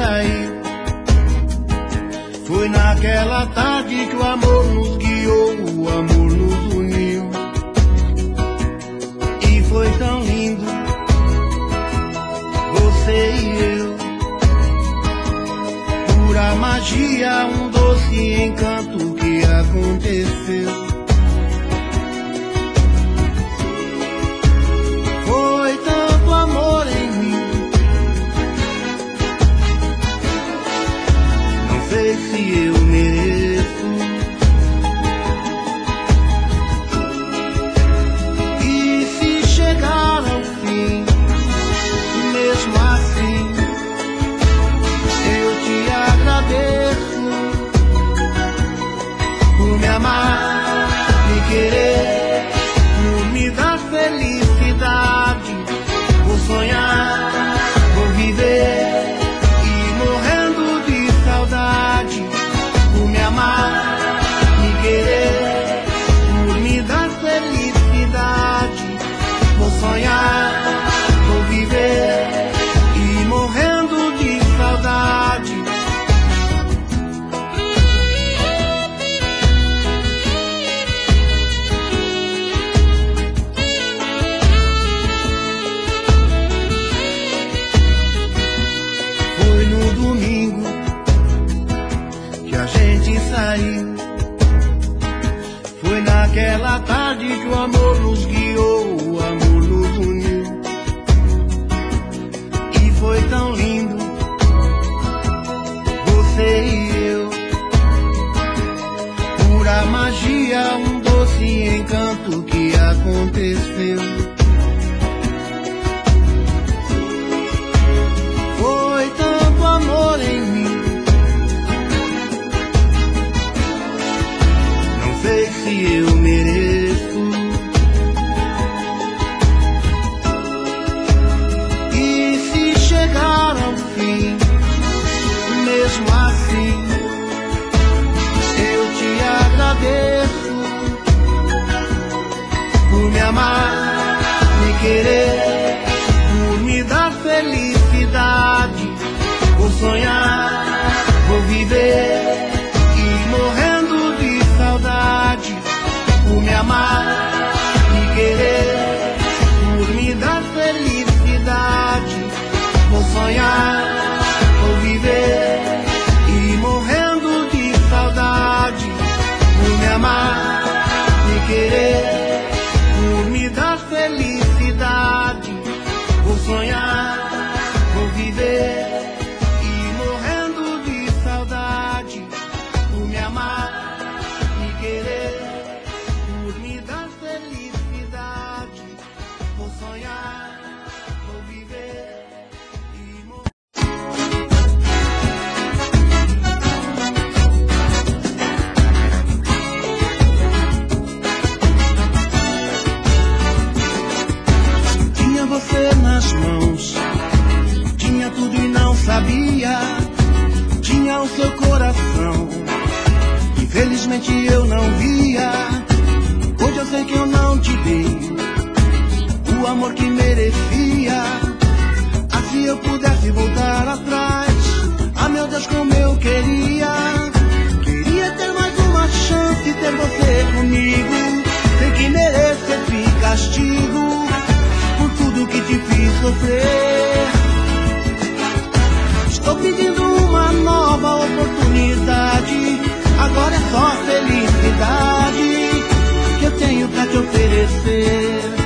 saiu. Foi naquela tarde que o amor nos guiou, o amor nos uniu. E foi tão lindo, você e eu. Pura magia, um doce encanto que aconteceu. Foi tanto amor em mim, não sei se eu mereço. E se chegar ao fim, mesmo assim, eu te agradeço por me amar, me querer, por me dar felicidade, por sonhar, por viver e morrendo de saudade, por me amar, me querer, por me dar felicidade, por sonhar, por viver e morrendo de saudade. Foi no domingo que a gente saiu. Foi naquela tarde que o amor nos guiou, o amor nos uniu. E foi tão lindo, você e eu. Pura magia, um doce encanto que aconteceu. Foi tanto amor em mim, não sei se eu mereço. E se chegar ao fim, mesmo assim, eu te agradeço por me amar, me querer, por me dar felicidade, por sonhar, por viver e morrendo de saudade, por me amar, me querer, por me dar felicidade, por sonhar, por viver e morrendo de saudade, por me amar, me querer, por me dar felicidade, por sonhar, por viver e morrendo de saudade, por me amar, me querer, por me dar felicidade, por sonhar, por viver e morrer. Tinha você nas mãos, tinha tudo e não sabia, tinha o seu coração, infelizmente eu não via. Hoje eu sei que eu não te dei o amor que merecia. Ah, se eu pudesse voltar atrás, ah meu Deus, como eu queria. Queria ter mais uma chance, ter você comigo, sem que mereça esse castigo por tudo que te fiz sofrer. Estou pedindo uma nova oportunidade, agora é só felicidade que eu tenho pra te oferecer.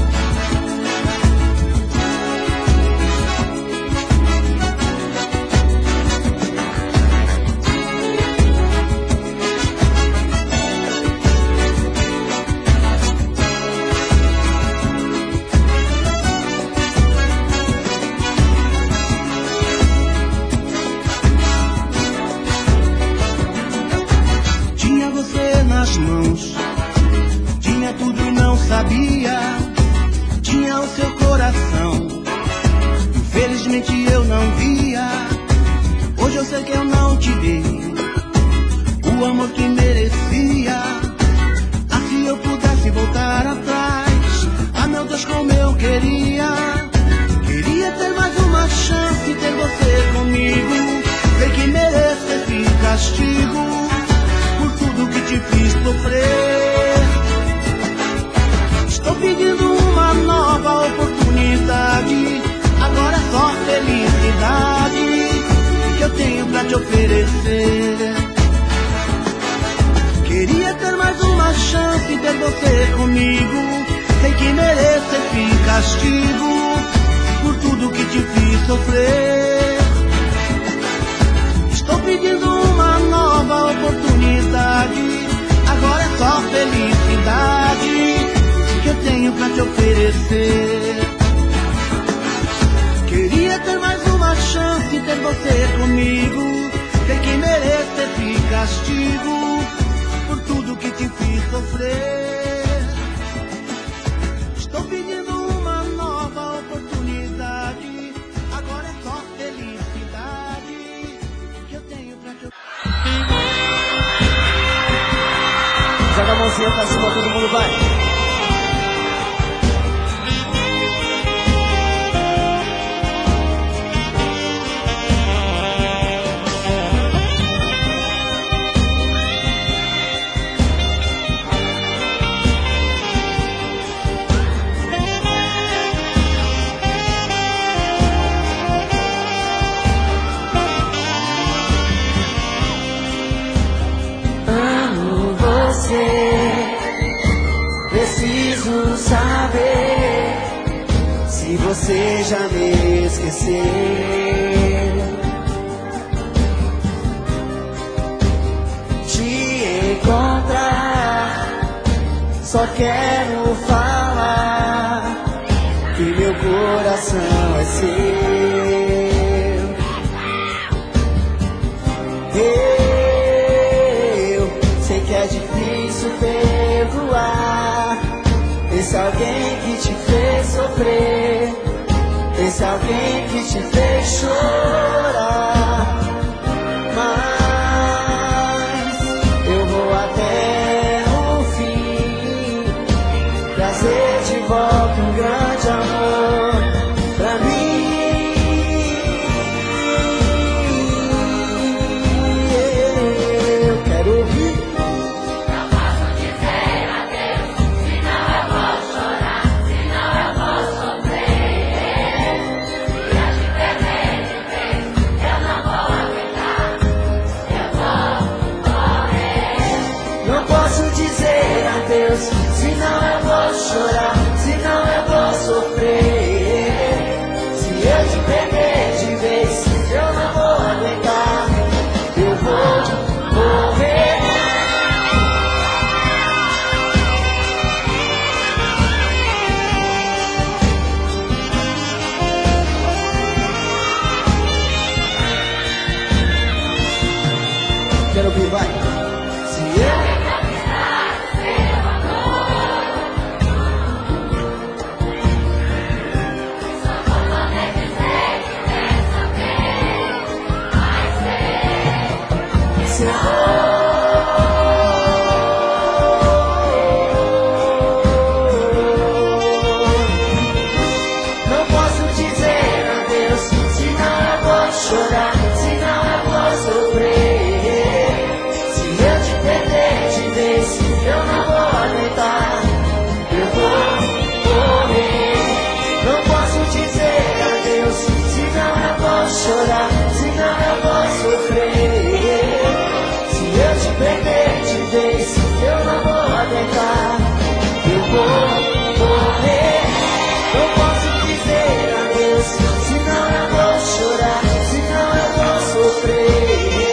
Nas mãos, tinha tudo e não sabia, tinha o seu coração, infelizmente eu não via. Hoje eu sei que eu não te dei o amor que merecia. Ah, se eu pudesse voltar atrás, ah meu Deus, como eu queria. Queria ter mais uma chance, ter você comigo, oferecer. Queria ter mais uma chance, ter você comigo. Sei que mereço esse castigo por tudo que te fiz sofrer. Estou pedindo uma nova oportunidade. Agora é só felicidade que eu tenho pra te oferecer. Queria ter mais uma chance, ter você comigo. Sei que mereço esse castigo por tudo que te fiz sofrer. Estou pedindo uma nova oportunidade. Agora é só felicidade que eu tenho pra te oferecer. Joga a mãozinha pra cima, todo mundo vai. Preciso saber se você já me esqueceu. Te encontrar, só quero falar que meu coração é seu. Eu sei que é difícil perdoar esse alguém que te fez sofrer, esse alguém que te fez chorar. Mas eu vou até o fim, trazer de volta um grande amor pra mim. Eu quero ouvir. Senão eu vou chorar, senão eu vou sofrer. Se eu te perder de vez, eu não vou aguentar, eu vou morrer. Quero ouvir, vai. Se eu não posso dizer adeus, senão eu vou chorar, senão eu vou sofrer. Se eu te perder de vez, eu não vou aguentar, eu vou morrer. Não posso dizer adeus, senão eu vou chorar, senão eu vou sofrer. Se eu te perder de vez, eu não vou aguentar, eu vou morrer. Não posso dizer adeus, senão eu vou chorar, senão eu vou sofrer.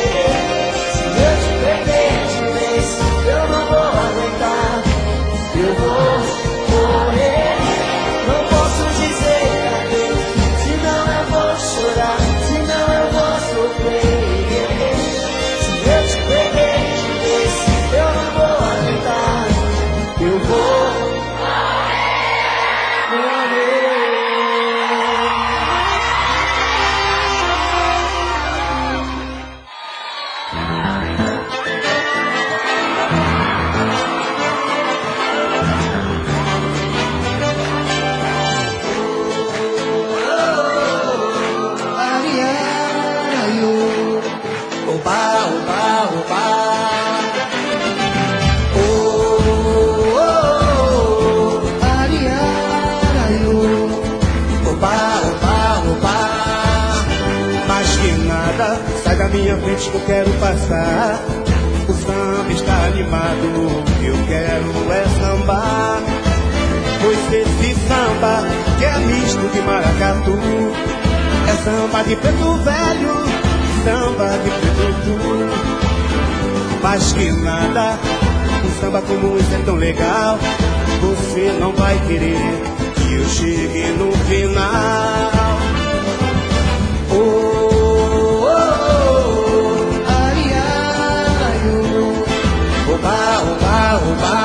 Sai da minha frente que eu quero passar. O samba está animado, o que eu quero é sambar. Pois esse samba que é misto de maracatu é samba de preto velho, samba de preto puro. Mais que nada, um samba como esse é tão legal. Você não vai querer que eu chegue no final. Oh, oh, oh, ai, ai, oh, oba, oba, oba.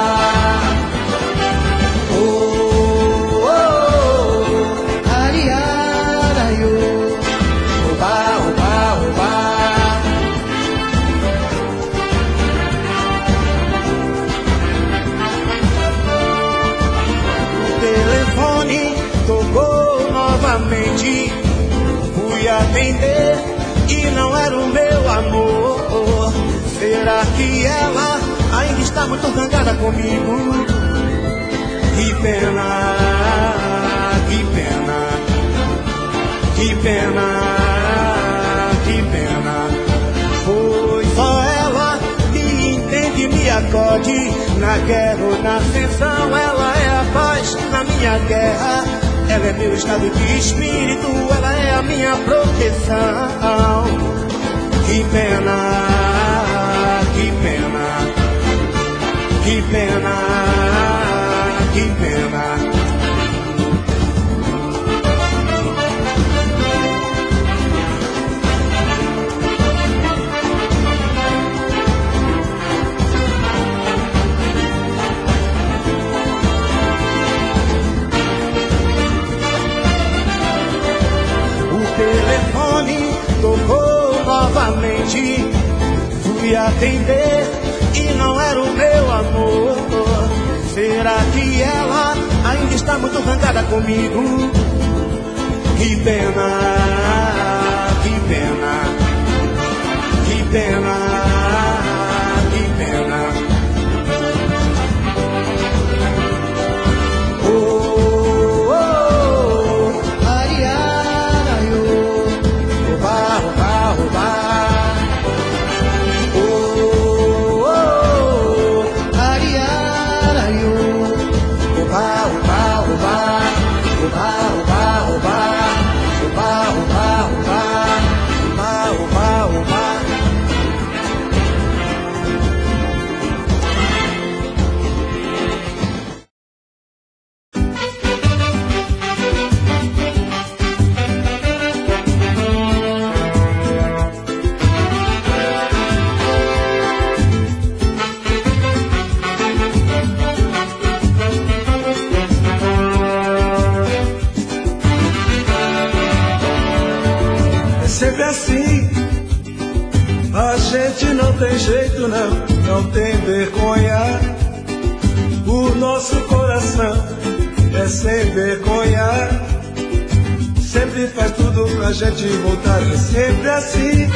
Oh, oh, oh, ai, ai, oh, oba, oba, oba. O telefone tocou novamente. Fui atender e não era o meu amor. Será que ela ainda está muito zangada comigo? Que pena, que pena, que pena, que pena. Foi só ela que entende, me acode. Na guerra ou na ascensão, ela é a paz na minha guerra. Ela é meu estado de espírito, ela é a minha proteção. Que pena, que pena, que pena, que pena. Tocou novamente. Fui atender e não era o meu amor. Será que ela ainda está muito zangada comigo? Que pena, que pena, que pena, que pena. Oh, oh, oh, ai, ai, oh, oba, oba, oba. Oh, oh, oh, ai, ai, oh, oba, oba, oba. Oba, oba, oba. Oba, oba, oba. Oba, oba, oba. Sempre assim, a gente não tem jeito não, não tem vergonha. O nosso coração é sem vergonha. Sempre faz tudo pra gente voltar, é sempre assim.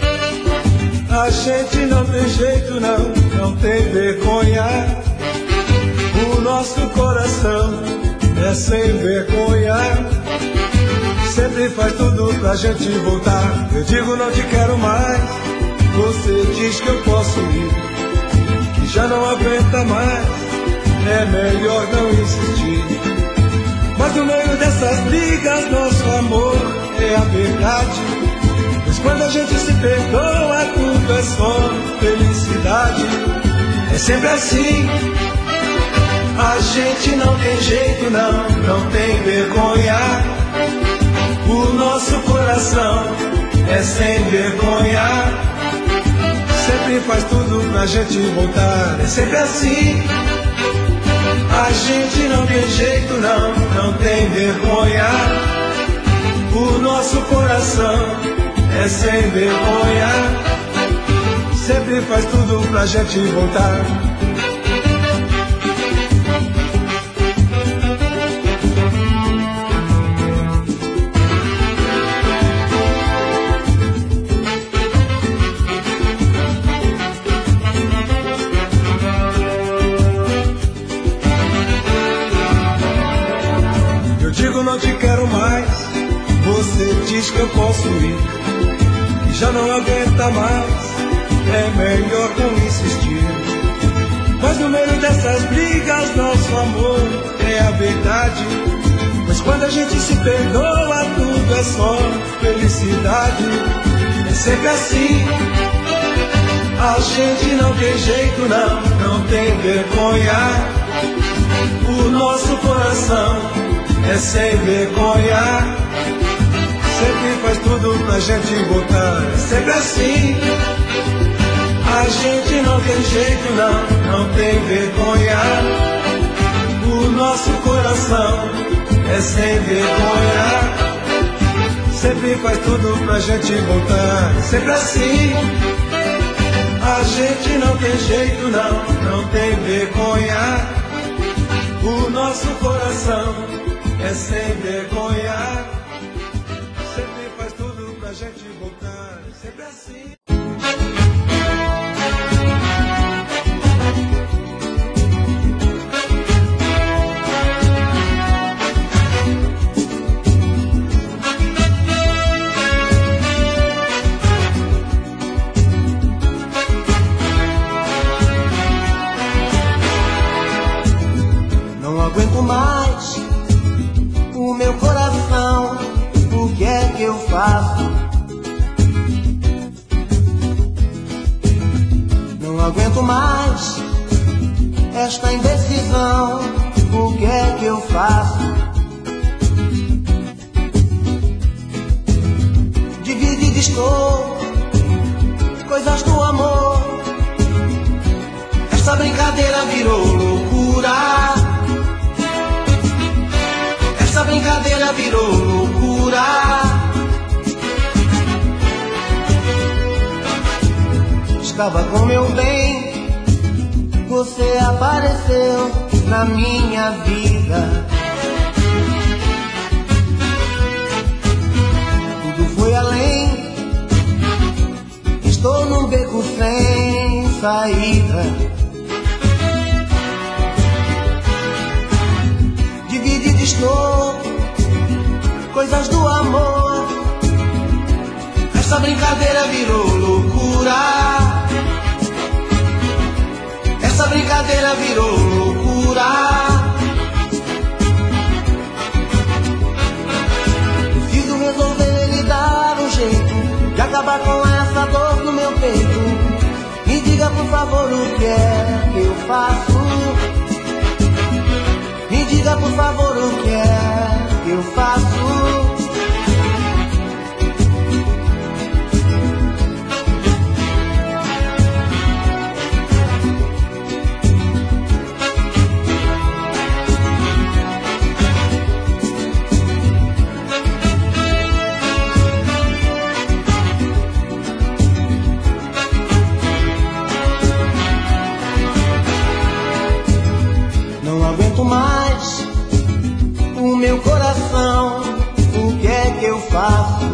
A gente não tem jeito não, não tem vergonha. O nosso coração é sem vergonha. Sempre faz tudo pra gente voltar. Eu digo não te quero mais, você diz que eu posso ir, que já não aguenta mais, é melhor não insistir. Mas no meio dessas brigas nosso amor é a verdade. Pois quando a gente se perdoa tudo é só felicidade. É sempre assim. A gente não tem jeito não, não tem vergonha. O nosso coração é sem vergonha. Sempre faz tudo pra gente voltar. É sempre assim. A gente não tem jeito não, não tem vergonha. O nosso coração é sem vergonha. Sempre faz tudo pra gente voltar. Não te quero mais, você diz que eu posso ir, que já não aguenta mais, é melhor não insistir. Mas no meio dessas brigas nosso amor é a verdade. Mas quando a gente se perdoa tudo é só felicidade. É sempre assim, a gente não tem jeito não tem vergonha. O nosso coração é sem vergonha. Sempre faz tudo pra gente voltar. É sempre assim, a gente não tem jeito não tem vergonha. O nosso coração é sem vergonha. Sempre faz tudo pra gente voltar. É sempre assim, a gente não tem jeito não tem vergonha. O nosso coração é sem vergonha. Sempre faz tudo pra gente voltar. Sempre assim. Não aguento mais o meu coração, o que é que eu faço? Não aguento mais esta indecisão, o que é que eu faço? Dividido estou, coisas do amor, esta brincadeira virou loucura. Essa brincadeira virou loucura. Estava com meu bem, você apareceu na minha vida. Tudo foi além, estou num beco sem saída. Dividido estou, coisas do amor, essa brincadeira virou loucura. Essa brincadeira virou loucura. Preciso resolver e dar um jeito de acabar com essa dor no meu peito. Me diga por favor o que é que eu faço. Me diga por favor o que é que eu faço. Não aguento mais o meu coração, o que é que eu faço?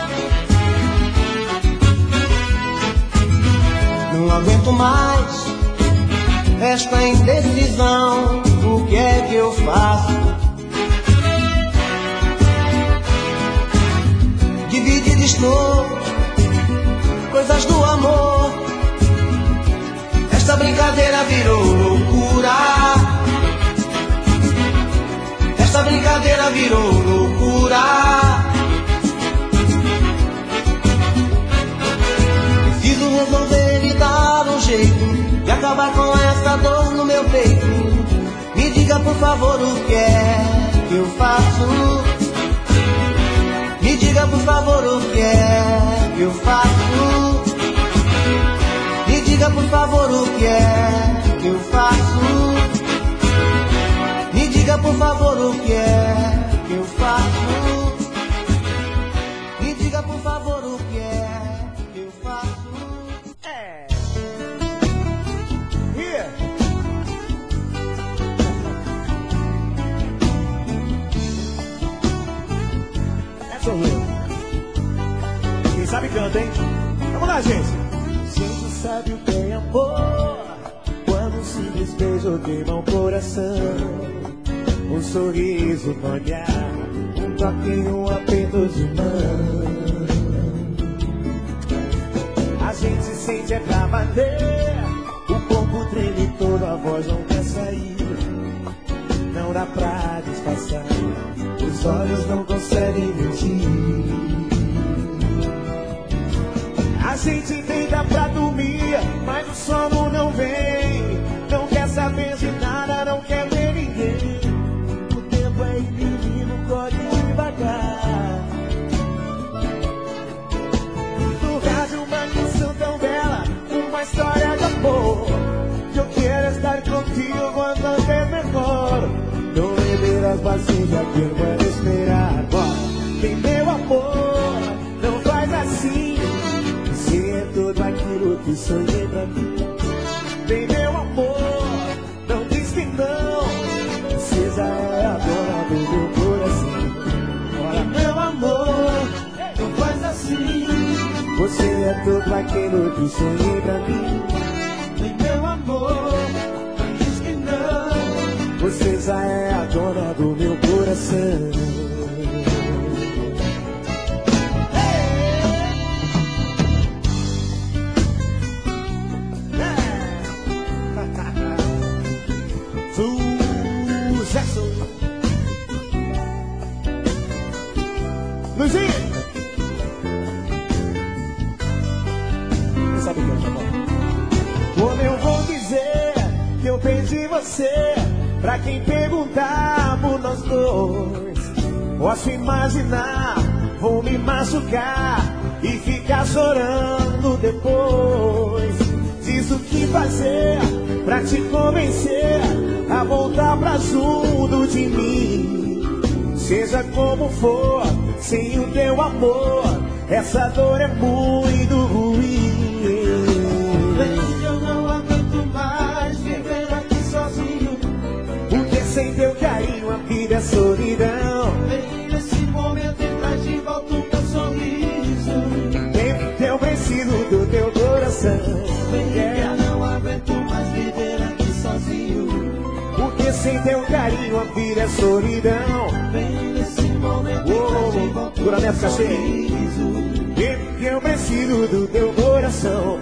Não aguento mais esta indecisão, o que é que eu faço? Dividido estou, coisas do amor, esta brincadeira virou loucura. Essa brincadeira virou loucura. Preciso resolver e dar um jeito de acabar com essa dor no meu peito. Me diga por favor o que é que eu faço. Me diga por favor o que é que eu faço. Me diga por favor o que é que eu faço. Me diga por favor o que é que eu faço. Me diga por favor o que é que eu faço. Here. É sorriso. Quem sabe canta, hein? Vamos lá, gente. Gente sabe o que é amor quando um simples beijo queima o coração. Um sorriso no olhar, um toque, um aperto de mão. A gente se sente é pra bater, o corpo treme todo, a voz não quer sair. Não dá pra disfarçar, os olhos não conseguem mentir. A gente deita pra dormir, mas o sono não vem. Não quer saber de nada, não quer ver ninguém. O tempo é infinito, corre devagar. No rádio uma canção tão bela, uma história de amor. Eu quero estar contigo quando é melhor. Não beber as vasilhas que eu vou esperar. Vem meu amor, não faz assim. Você é tudo aquilo que sonhei pra mim. Vem meu amor, não diz que não. Você já é a dona do meu coração. Ora meu amor, não faz assim. Você é tudo aquilo que sonhei pra mim. Vem meu amor, não diz que não. Você já é a dona do meu coração. Sucesso! Luizinho! Quem sabe o que é, Jamal? Como eu vou dizer que eu perdi você? Pra quem perguntar por nós dois, posso imaginar, vou me machucar e ficar chorando depois. Diz o que fazer pra te convencer a voltar pra junto de mim. Seja como for, sem o teu amor, essa dor é muito ruim. Eu não aguento mais viver aqui sozinho, porque sem teu carinho a vida é solidão. Vem nesse momento e traz de volta o meu sorriso. Eu preciso do teu coração. Eu não aguento mais viver aqui sozinho, porque sem teu carinho a vida é solidão. Vem nesse momento e traz de volta o meu sorriso. Eu preciso do teu coração.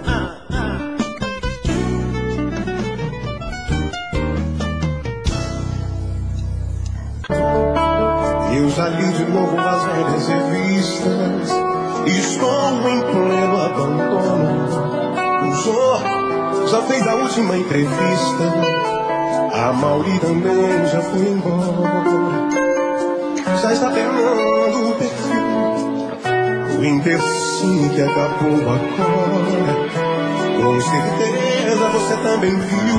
Eu já li de novo as velhas revistas. Estou em pleno abandono. O Jô já fez a última entrevista. A Mauri também já foi embora. Já está terminando o perfil. O Intercine que acabou agora. Com certeza você também viu.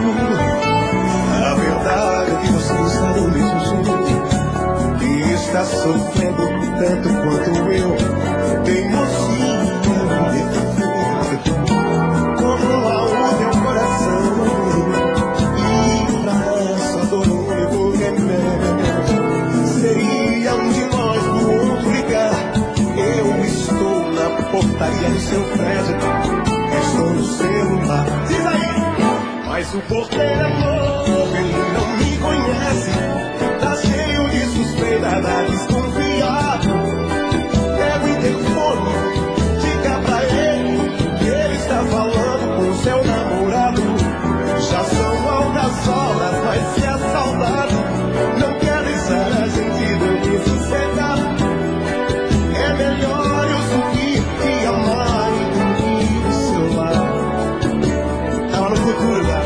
A verdade é que você está do mesmo jeito. E está sofrendo tanto quanto eu. Tem mocinho defeito. Controla o teu coração. E pra essa dor o único remédio seria um de nós pro outro ligar. Eu estou na portaria do seu prédio, estou no celular. Diz aí! Mas o porteiro é louco, ele não me conhece. Tá cheio de suspeita, tá desconfiado. Pega o interfone, diga pra ele que ele está falando com seu namorado. Já são altas horas, mas se a saudade não quer deixar a gente dormir sossegado, é melhor eu subir e amar e dormir do seu lado. Tava no futuro, cara.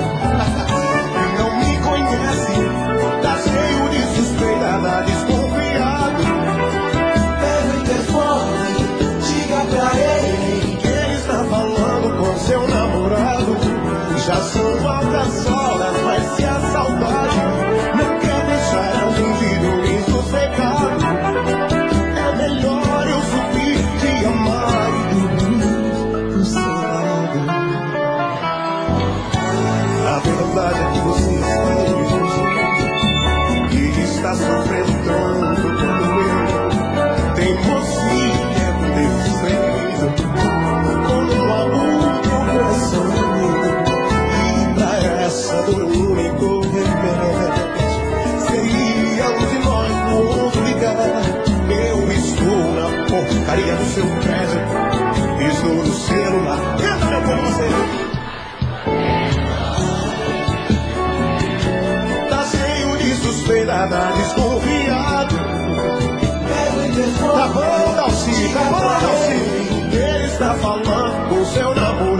Ele não me conhece, tá cheio de suspeita, tá desconfiado. Pega o interfone, diga pra ele que ele está falando com seu namorado. Já são altas horas, mas se a saudade não quer deixar a gente dormir sossegado, é melhor eu subir e amar e dormir do seu lado. A verdade é que você está do mesmo jeito, e está sofrendo tanto quanto eu. Tem mocinha defeito, como o amor do coração. E pra essa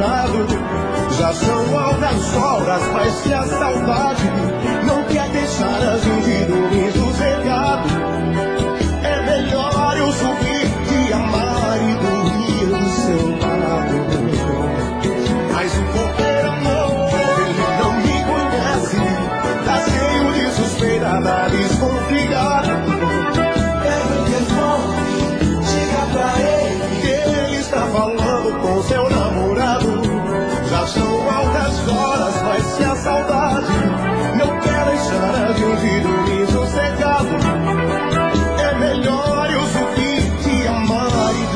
namorado. Já são altas horas, mas se a saudade não quer deixar a gente dormir sossegado, é melhor eu subir de amar e dormir do seu lado. Mas o companheiro não, ele não me conhece, tá cheio de suspeita, tá desconfiado. Pega o telefone, diga pra ele que ele está falando com seu namorado. Já são altas horas, mas se a saudade não quer deixar a gente dormir sossegado, é melhor eu subir de amar e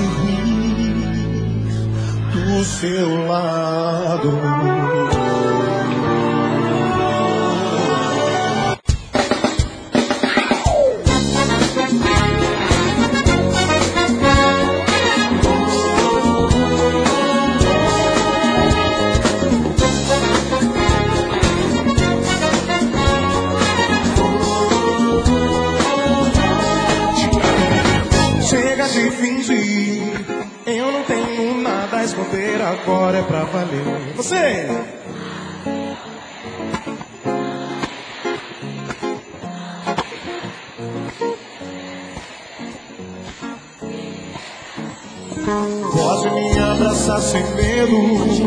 dormir do seu lado. De fingir, eu não tenho nada a esconder, agora é pra valer. Você! Pode me abraçar sem medo,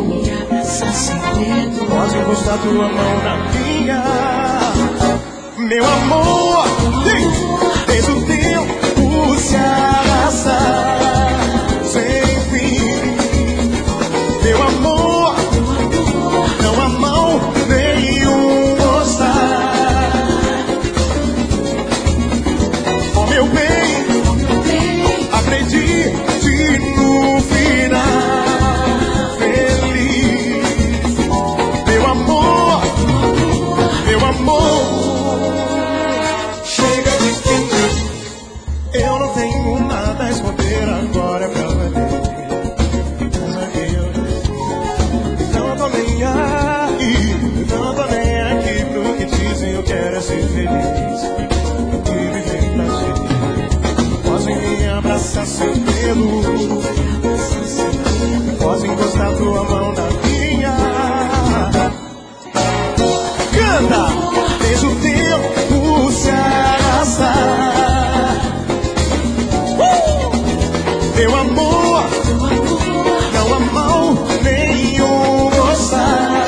pode encostar tua mão na minha. Meu amor, desde o tempo se arrastar sem fim. Meu amor, não há mão nenhum gostar. Oh meu bem, acredite no final feliz. Meu amor, meu amor, chega de fingir. Eu não tenho nada a esconder, agora é pra valer. Mas aqui eu não tô nem aí, não tô nem aqui pro que dizem. Eu quero é ser feliz e viver pra ti. Pode me abraçar sem medo, pode encostar tua mão na minha. Canta! Deixa o tempo se arrastar. Meu amor, não há mal nenhum gostar.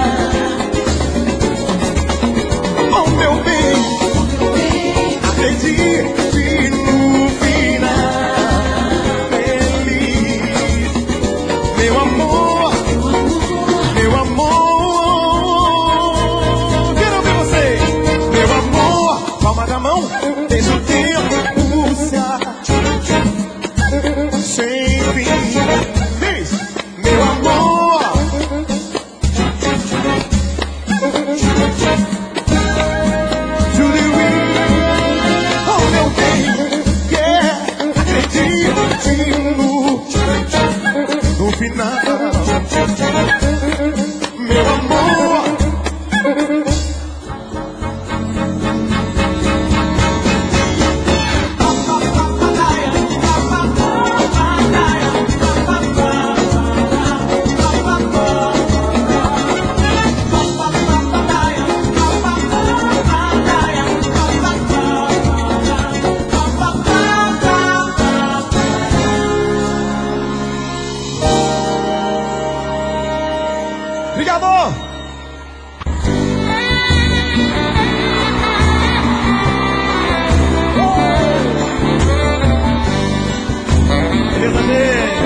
Oh meu bem, acredite no final feliz. Meu amor, meu amor, quero ver vocês. Meu amor, palma da mão, deixa o tempo se arrastar sem fim. Diz, meu amor, oh meu bem, acredite no final. Meu amor, obrigado! Beleza, gente?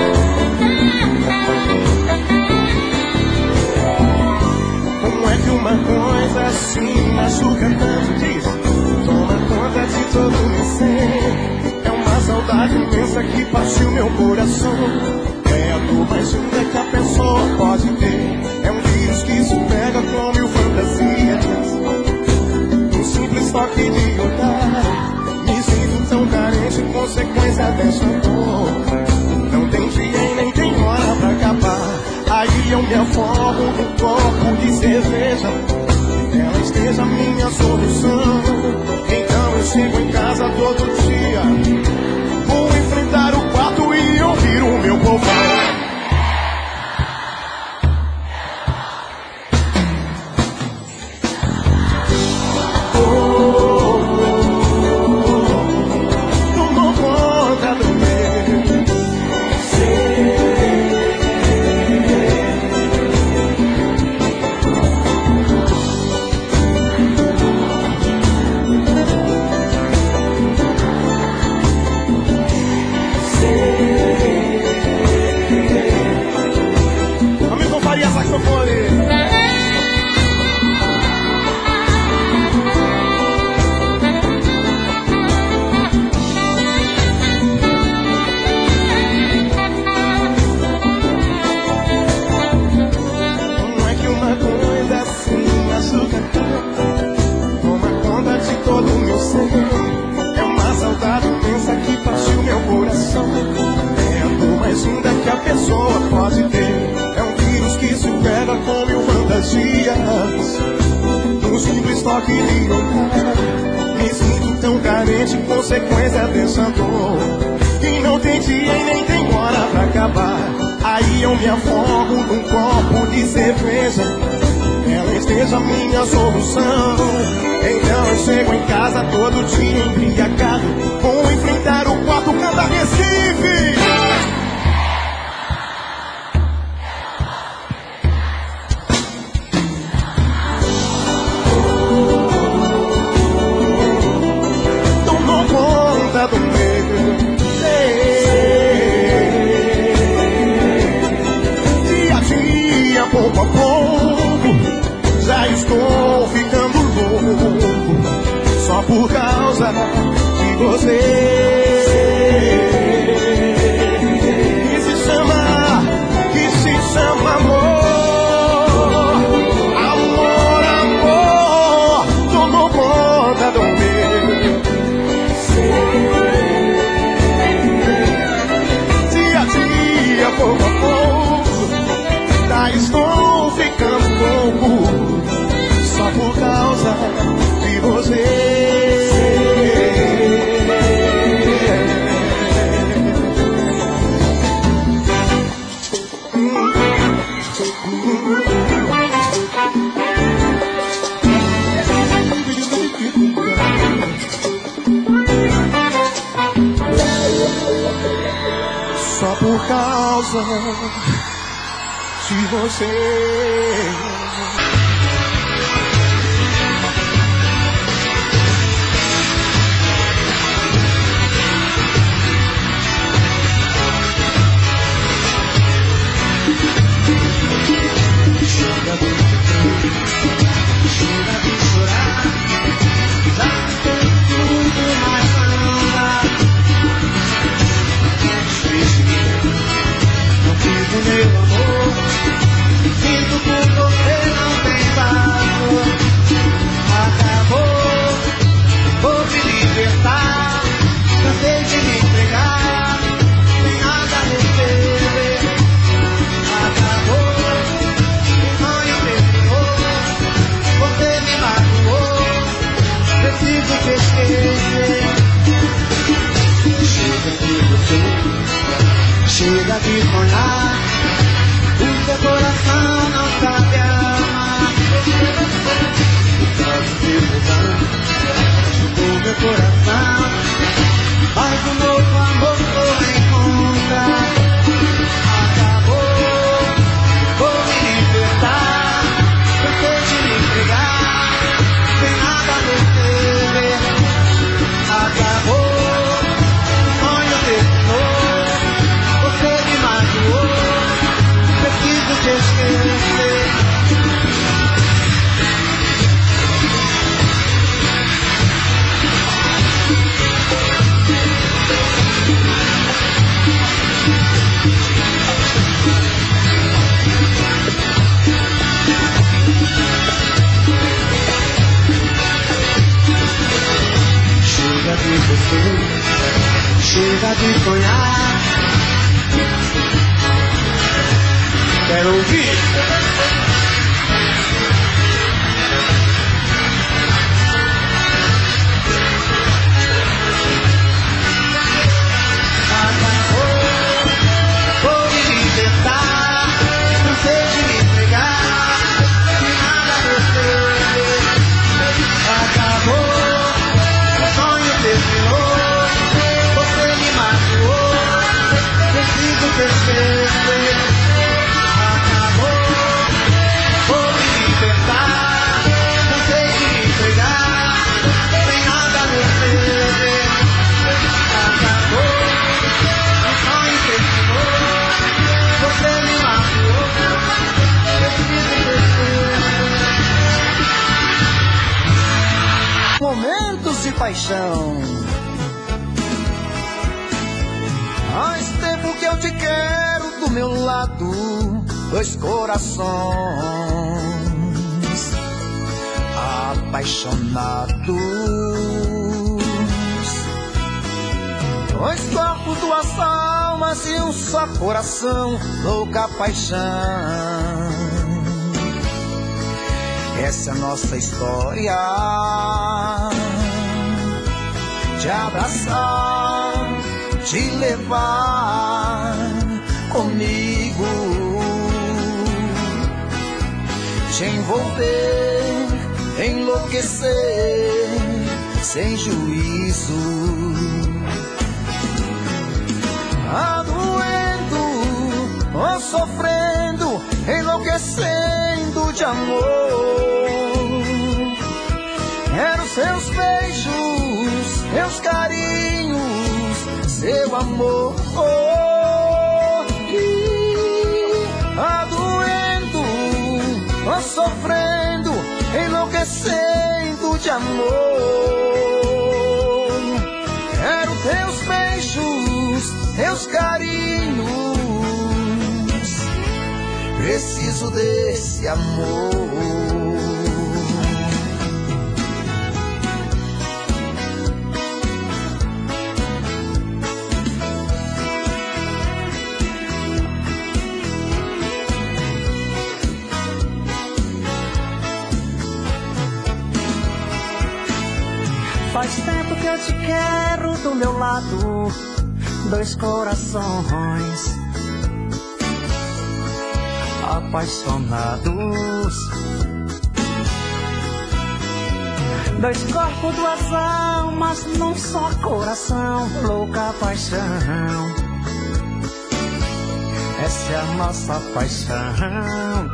Como é que uma coisa assim machuca tanto? Diz, toma conta de todo meu ser. É uma saudade imensa que partiu meu coração. É a dor mais linda que a pessoa pode ter. É um vírus que se pega com mil fantasias. Um simples toque de olhar, me sinto tão carente, consequência dessa dor. Não tem dia e nem tem hora pra acabar. Aí eu me afogo no copo de cerveja. Ela esteja minha solução. Então eu chego em casa todo dia, vou enfrentar o quarto e ouvir o meu povão. dias, no simples toque de olhar. Me sinto tão carente, consequência dessa dor, que não tem dia e nem tem hora pra acabar. Aí eu me afogo num copo de cerveja, ela esteja minha solução. Então eu chego em casa todo dia embriagado, vou enfrentar o quarto cada Recife. Tomou conta do meu dia a dia, pouco a pouco, já estou ficando louco, só por causa de você. Que se chama amor. Amor, amor, tomou conta do meu dia a dia, pouco a pouco, já estou ficando louco, só por causa de você. Só por causa de você. Chega de chorar, já tem tudo mais nada. Não fico meu amor, sinto por você não tem valor. Acabou, vou me libertar, cansei de me entregar, sem nada a receber. Acabou, o sonho terminou, você me magoou, preciso te esquecer. Chega de você, chega de sonhar, o seu coração não sabe amar. O caso de mudar, machucou meu coração, mas um novo amor vou encontrar. Acabou, vou me libertar, cansei de me entregar, sem nada a receber. Acabou, o sonho terminou, você me magoou, preciso te esquecer. Chega de você, chega de sonhar. Quero ouvir. Acabou, vou me libertar, cansei de me entregar, sem nada a receber. Acabou, o sonho terminou, você me magoou, preciso te esquecer. Acabou, vou me libertar, cansei de me entregar, sem nada a receber. Acabou, o sonho terminou, você me magoou, preciso te esquecer. Momentos de paixão. Faz tempo que eu te quero do meu lado, dois corações apaixonados, dois corpos, duas almas e um só coração, louca paixão. essa é a nossa história. Te abraçar, te levar comigo, te envolver, enlouquecer sem juízo. Doendo ou sofrendo, enlouquecendo de amor. Quero seus beijos, meus carinhos, seu amor. Doendo ou sofrendo, enlouquecendo de amor. Quero teus beijos, teus carinhos, preciso desse amor. Faz tempo que eu te quero do meu lado, dois corações apaixonados, dois corpos, duas almas num só coração, louca paixão. Essa é a nossa paixão.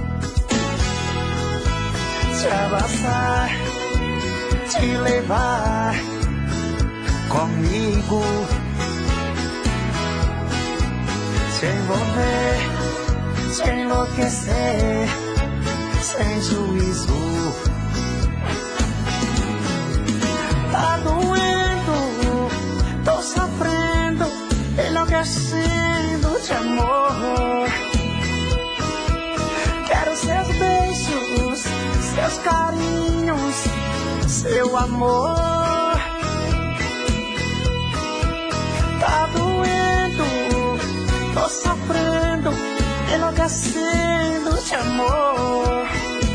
Te abraçar, te levar comigo, te envolver, te enlouquecer sem juízo. Tá doendo, tô sofrendo, enlouquecendo de amor. Quero seus beijos, seus carinhos, seu amor. Tá doendo, tô sofrendo, enlouquecendo de amor.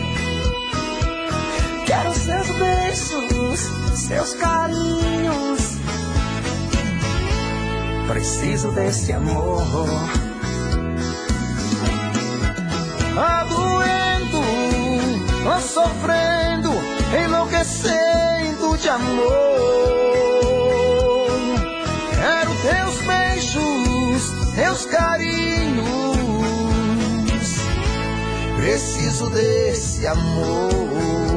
Quero seus beijos, seus carinhos, preciso desse amor. Tá doendo, tô sofrendo, enlouquecendo de amor. Quero teus beijos, teus carinhos, preciso desse amor.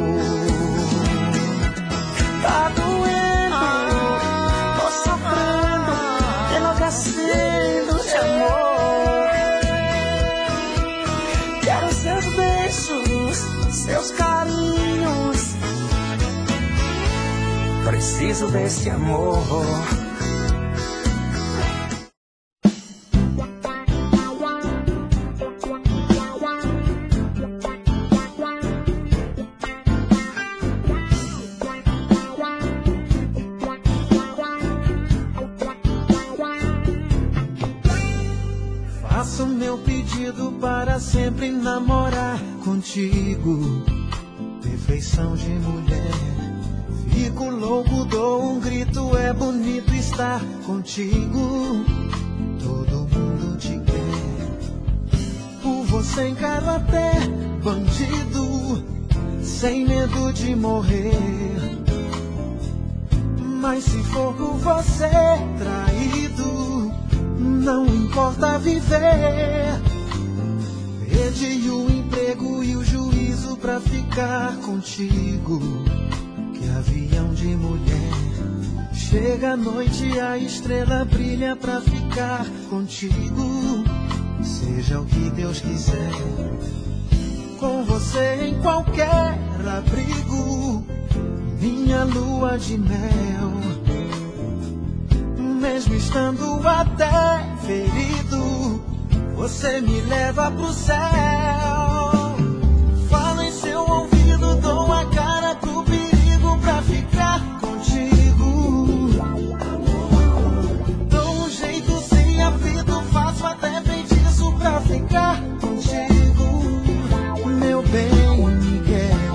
Tá doendo, tô sofrendo, enlouquecendo de amor. Quero seus beijos, seus carinhos, preciso desse amor. Faço meu pedido para sempre namorar contigo. Perfeição de mulher. Fico louco, dou um grito, é bonito estar contigo. Todo mundo te quer. Por você encaro até bandido, sem medo de morrer. Mas se for por você traído, não importa viver. Perdi o emprego e o juízo pra ficar contigo. Que avião de mulher. Chega a noite, a estrela brilha pra ficar contigo. Seja o que Deus quiser. Com você em qualquer abrigo, minha lua de mel. Mesmo estando até ferido, você me leva pro céu. Fala em seu ouvido, dou a cara pro perigo pra ficar contigo. Dou um jeito sem avido, faço até feitiço pra ficar contigo. Meu bem, Miguel.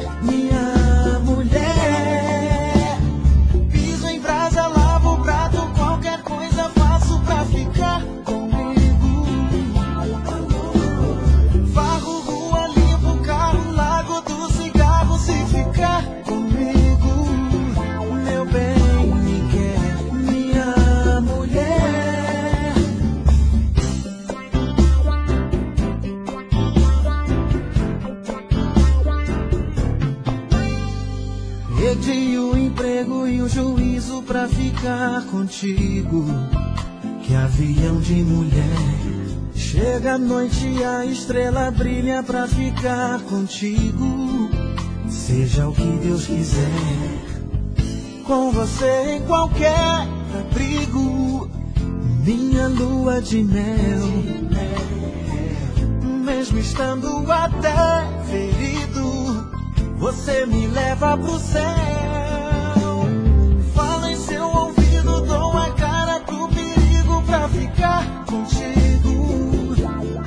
preciso pra ficar contigo. Que avião de mulher. Chega a noite e a estrela brilha pra ficar contigo. Seja o que Deus quiser. Com você em qualquer abrigo. Minha lua de mel. Mesmo estando até ferido, você me leva pro céu. Fala em seu ouvido, dou a cara pro perigo pra ficar contigo.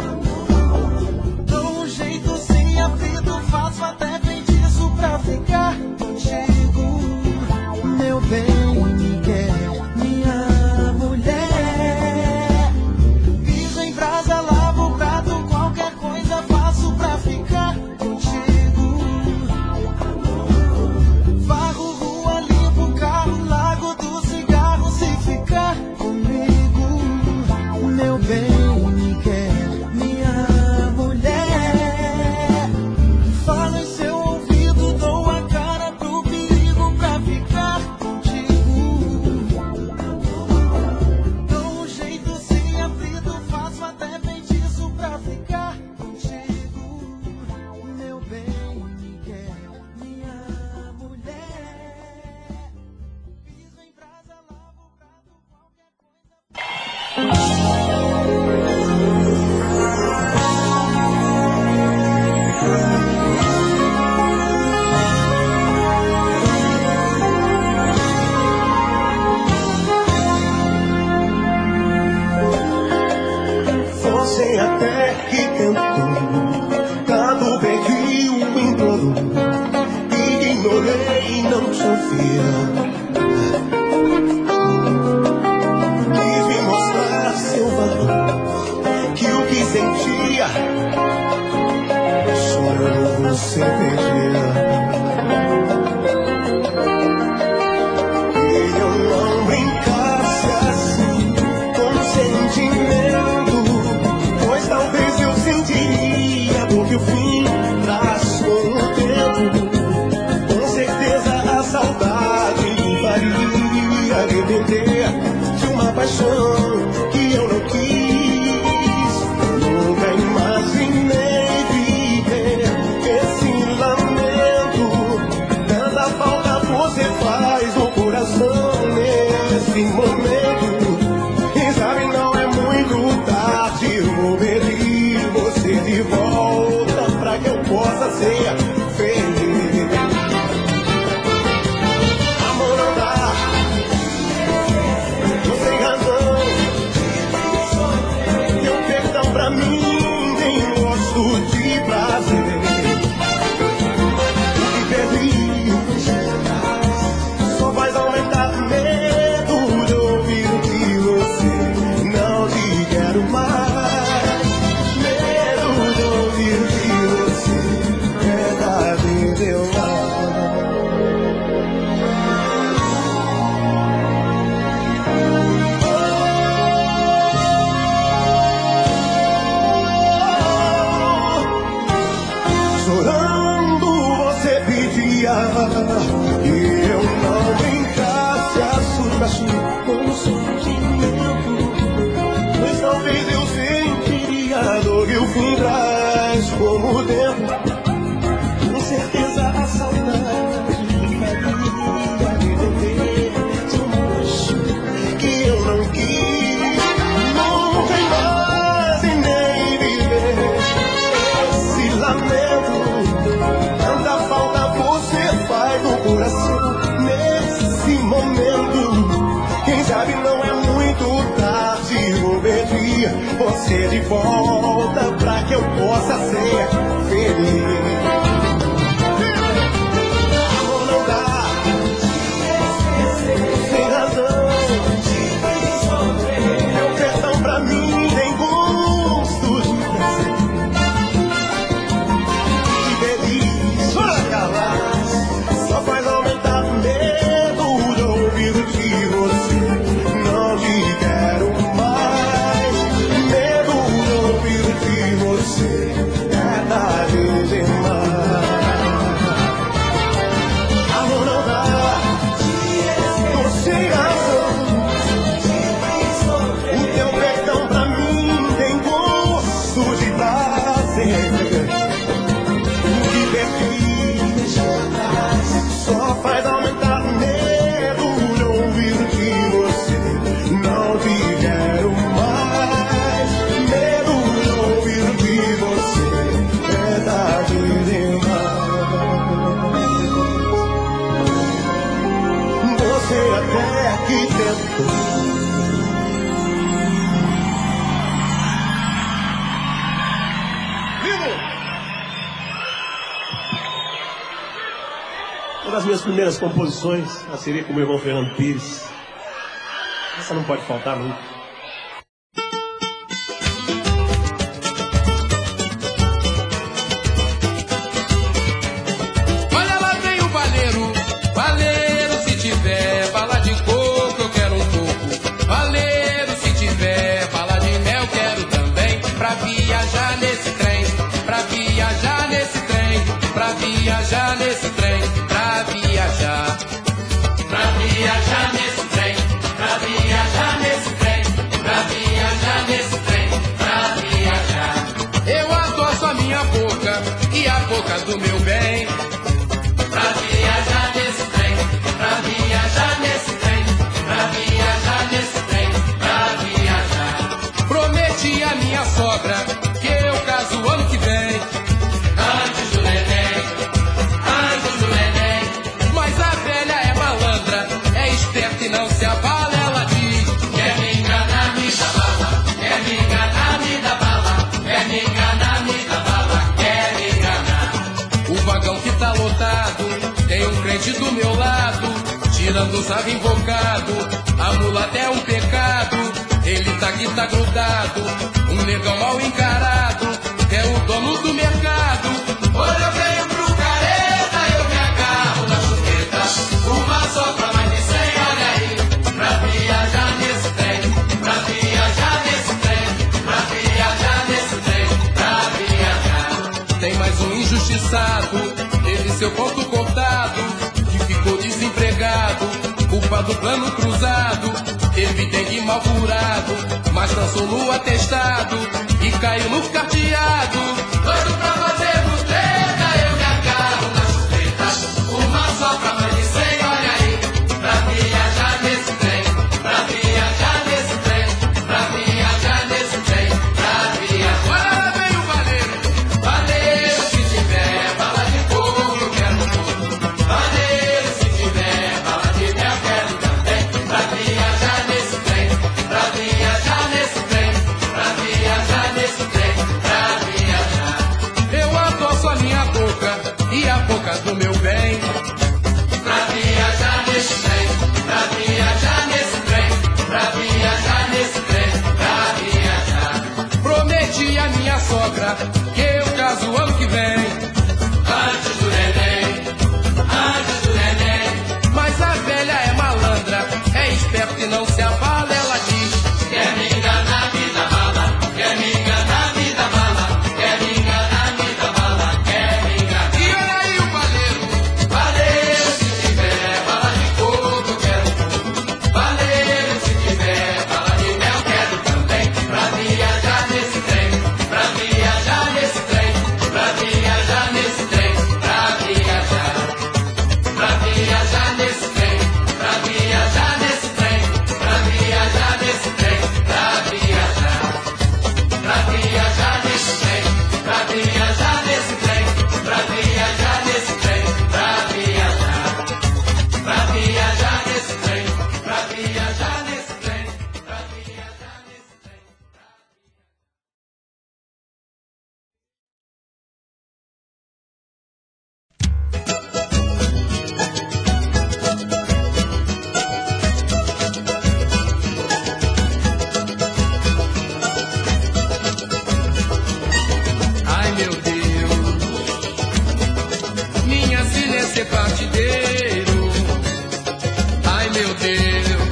Dou um jeito sem aflito, faço até feitiço pra ficar contigo. Meu bem, me quer, minha mulher. Piso em brasa, lavo o prato, qualquer coisa faço pra ficar contigo. Varro rua, limpo carro, largo do cigarro se ficar comigo. Meu bem, me quer, minha mulher. Falo em seu ouvido, dou a cara pro perigo pra ficar contigo. Dou um jeito sem aflito, faço até feitiço pra ficar contigo. Meu bem, me quer, minha mulher. Piso em brasa, lavo o prato, qualquer coisa. Você até que tentou, tanto bem que o implorou. Ignorei, não sofria. Quis me mostrar seu valor, que o que sentia, chorando você perdia. E eu não brincasse assim com sentimento, pois talvez eu sentiria, porque o fim traz com o tempo. Com certeza a saudade me faria depender de uma paixão que eu não quis. Nunca imaginei viver esse lamento. Tanta falta você faz no coração nesse momento. Quem sabe não é muito tarde, eu vou pedir você de volta pra que eu possa ser feliz. Amor, não dá, tô sem razão. Teu perdão pra mim, nem gosto de prazer. O que perdi só faz aumentar medo de ouvir que você não te quero mais. Medo de ouvir que você é meu amor. Chorando você pedia que eu não brincasse assusta com o sentimento, pois talvez eu sentiria a dor que o fim traz como o tempo. Com certeza a saudade me faria depender de uma paixão que eu não quis. Nunca imaginei viver esse lamento. Tanta falta você faz no coração nesse momento. Quem sabe não é muito tarde, vou pedir você de volta pra que eu possa ser feliz. Amor, não dá, sem razão. Meu perdão pra mim tem gosto de prazer. Que delícia, calar, só faz aumentar medo de ouvir de você. Não te quero mais. Medo de ouvir de você. É tarde demais. Uma das minhas primeiras composições, a seria com o meu irmão Fernando Pires. Essa não pode faltar nunca. Viajar nesse trem, pra viajar. Pra viajar nesse trem, pra viajar nesse trem, pra viajar nesse trem, pra viajar. Eu adoço a minha boca e a boca do meu bem. Pra viajar nesse trem, pra viajar nesse trem, pra viajar nesse trem, pra viajar. Prometi a minha sogra que eu caso o ano que vem. Antes do neném. E não se abala, ela diz: quer me enganar, me dá bala. Quer me enganar, me dá bala. Quer me enganar, me dá bala. Quer me enganar. O vagão que tá lotado, tem um crente do meu lado, tirando os ave invocado. A mulata é um pecado, ele tá aqui, tá grudado. Um negão mal encarado, é o dono do mercado. Hoje eu venho pro careta, eu me agarro na chupeta. Uma só pra mais de 100. Pra viajar nesse trem, pra viajar nesse trem, pra viajar nesse trem, pra viajar. Tem mais um injustiçado, teve seu ponto cortado, que ficou desempregado, culpa do plano cruzado. Teve dengue mal curado, mas dançou no atestado e caiu no carteado. Doido pra fazer butreta, eu me agarro na chupeta. Uma só pra mais de 100, olha aí, pra viajar nesse trem. Pra viajar nesse trem, pra viajar nesse trem, pra viajar. Olha lá vem o valeiro, valeiro se tiver bala de fogo eu quero tudo. Valeiro se tiver bala de mel eu quero também. Pra viajar nesse trem, pra viajar nesse trem, pra viajar nesse trem, pra viajar. Eu adoço a minha boca e a boca do meu bem. Pra viajar nesse trem, pra viajar nesse trem, pra viajar nesse trem, pra viajar. Prometi a minha sogra que eu caso o ano que vem. Antes do neném, antes do neném. Mas a velha é malandra, é esperta e não se abala. Ela diz: quer me enganar, me dá bala. Quer me enganar, me dá bala. Quer me enganar, me dá bala. Quer me enganar. E olha aí o valeiro, valeiro se tiver bala de fogo eu quero tudo. Valeiro se tiver bala de mel eu quero também. Pra viajar nesse trem, pra viajar nesse trem, pra viajar nesse trem, pra viajar. Pra viajar nesse trem, pra viajar nesse trem, pra viajar nesse trem, pra viajar. Pra viajar nesse trem, pra viajar nesse trem, pra viajar nesse trem, pra viajar. Pra viajar nesse trem, pra viajar nesse trem, pra viajar nesse trem. Ai meu Deus, minha filha é ser partideiro. Ai meu Deus,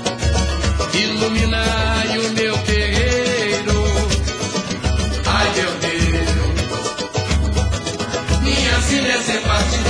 iluminai o meu terreiro. Ai meu Deus, minha filha é ser partideiro.